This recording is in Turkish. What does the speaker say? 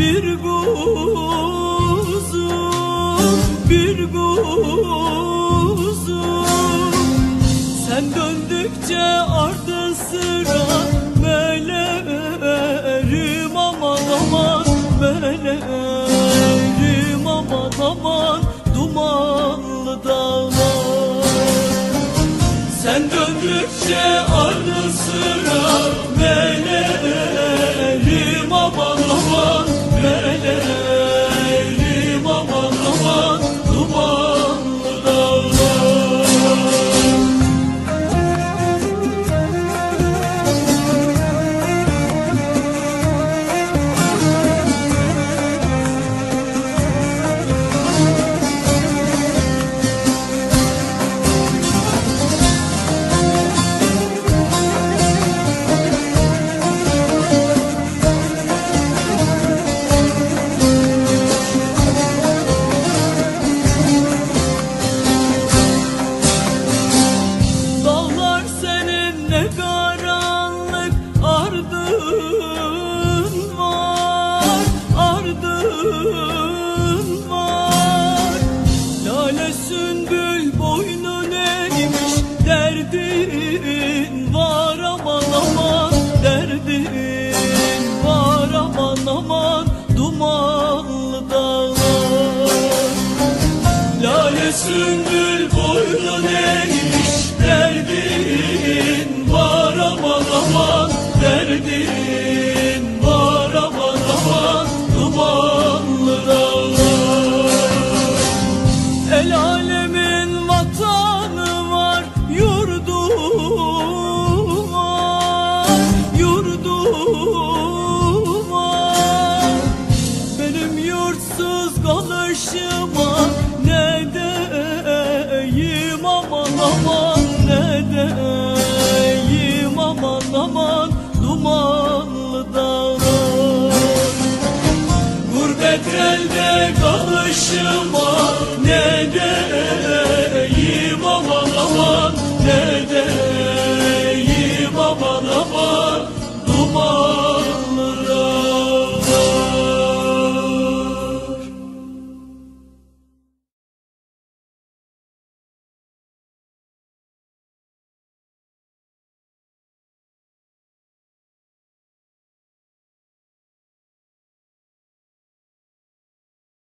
bir kuzum, bir kuzum. Sen döndükçe ardın sıra melerim, aman aman melerim, aman aman dumanlı dağlar. Sen döndükçe ardın sıra melerim, aman aman melerim, aman aman dumanlı dağlar. Sümbül boynun eğmiş, derdin var aman aman, derdin var aman aman dumanlı dağlar. Lale sümbül boynun eğmiş, derdin var aman aman, derdin var aman aman dumanlı dağlar. El alemin vatanı var, yurdu var, yurdu var. Benim yurtsuz kalışıma ne deyim aman aman, ne deyim aman aman dumanlı dağlar. Gurbet elde kalışıma